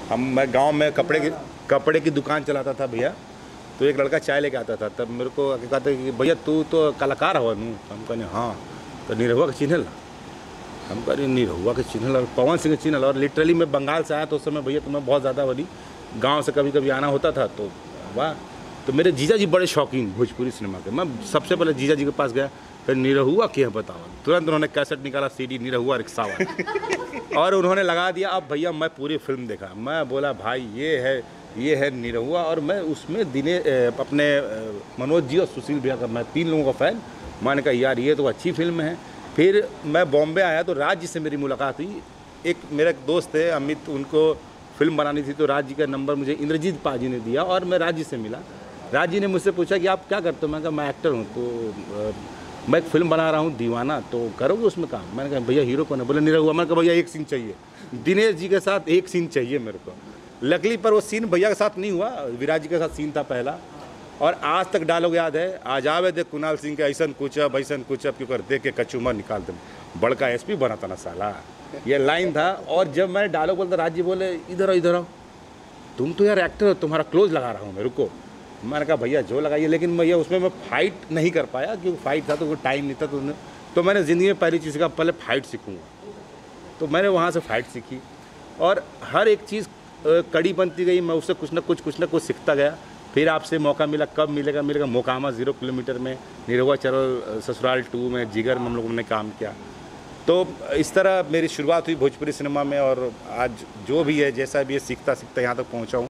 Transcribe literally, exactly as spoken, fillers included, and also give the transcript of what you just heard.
हम मैं गांव में कपड़े की कपड़े की दुकान चलाता था भैया। तो एक लड़का चाय लेके आता था, तब मेरे को कहता कि भैया तू तो कलाकार हो नू। हम कहने हाँ, तो निरहुआ का चिन्हल। हम कह रहे निरहुआ के चिन्हल और पवन सिंह के चिन्हल। और लिटरली मैं बंगाल से आया तो उस समय भैया तो मैं बहुत ज़्यादा बड़ी गांव से कभी कभी आना होता था, तो वाह। तो मेरे जीजा जी बड़े शौकीन भोजपुरी सिनेमा के। मैं सबसे पहले जीजा जी के पास गया, फिर निरहुआ क्या बताओ। तुरंत उन्होंने कैसेट निकाला, सीडी निरहुआ रिक्शा वाला, और उन्होंने लगा दिया। अब भैया मैं पूरी फिल्म देखा। मैं बोला भाई ये है ये है निरहुआ। और मैं उसमें दिने अपने मनोज जी और सुशील भैया का, मैं तीन लोगों का फ़ैन। मैंने कहा यार ये तो अच्छी फिल्म है। फिर मैं बॉम्बे आया तो राज जी से मेरी मुलाकात हुई। एक मेरा एक दोस्त है अमित, उनको फिल्म बनानी थी, तो राज जी का नंबर मुझे इंद्रजीत पाजी ने दिया और मैं राज जी से मिला। राज जी ने मुझसे पूछा कि आप क्या करते हो। मैं कहा मैं एक्टर हूँ, तो मैं एक फिल्म बना रहा हूँ दीवाना, तो करोगे उसमें काम। मैंने कहा भैया हीरो कौन है। बोले निरहुआ। मैंने कहा भैया एक सीन चाहिए, दिनेश जी के साथ एक सीन चाहिए मेरे को। लकली पर वो सीन भैया के साथ नहीं हुआ, विराज जी के साथ सीन था पहला। और आज तक डायलॉग याद है, आज आवे देख कुणाल सिंह के ऐसन कुचब ऐसन कुचब क्यों कर देख के कचूमर निकाल दे, बड़का एसपी बना था ना साला। ये लाइन था। और जब मैंने डायलॉग बोलता, राज जी बोले इधर आओ इधर आओ, तुम तो यार एक्टर हो, तुम्हारा क्लोज लगा रहा हूँ मैं, रुको। मैंने कहा भैया जो लगाइए, लेकिन भैया उसमें मैं फाइट नहीं कर पाया क्योंकि फाइट था तो वो टाइम नहीं था। तो तो मैंने ज़िंदगी में पहली चीज़ का पहले फाइट सीखूँगा, तो मैंने वहाँ से फाइट सीखी। और हर एक चीज़ कड़ी बनती गई, मैं उससे कुछ ना कुछ कुछ ना कुछ सीखता गया। फिर आपसे मौका मिला, कब मिलेगा मिलेगा मोकामा जीरो किलोमीटर में, निरहुआ चलो ससुराल टू में, जिगर में हम लोगों ने काम किया। तो इस तरह मेरी शुरुआत हुई भोजपुरी सिनेमा में। और आज जो भी है जैसा भी है सीखता सीखता यहाँ तक पहुँचा हूँ।